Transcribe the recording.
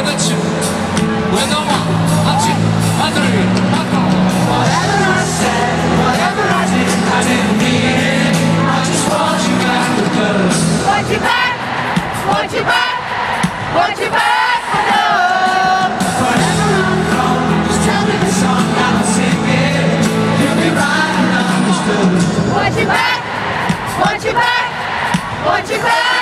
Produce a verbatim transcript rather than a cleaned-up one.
with a two, with a one, a two, a three, a four. Whatever I said, whatever I did, I didn't mean it. I just want you back because Want you back, want you back, want you back for love. whenever I'm gone, just tell me the song and I'll sing it. You'll be right and understood. Want you back, want you back, want you back.